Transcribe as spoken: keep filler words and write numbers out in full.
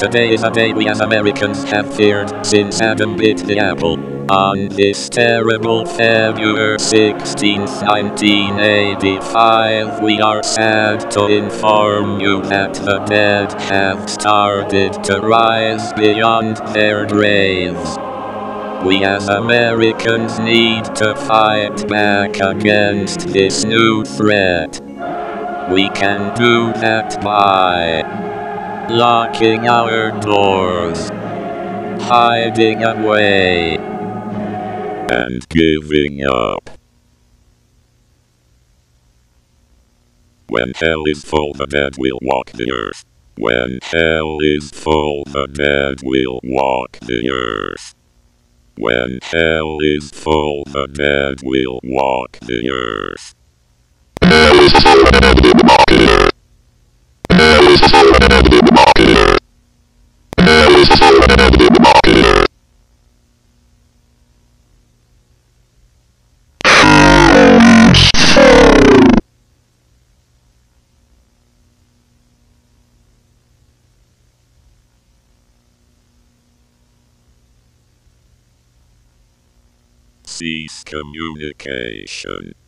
Today is a day we as Americans have feared since Adam bit the apple. On this terrible February sixteenth, nineteen eighty-five, we are sad to inform you that the dead have started to rise beyond their graves. We as Americans need to fight back against this new threat. We can do that by locking our doors, hiding away, and giving up. When hell is full, the dead will walk the earth. When hell is full, the dead will walk the earth. When hell is full, the dead will walk the earth. Cease communication.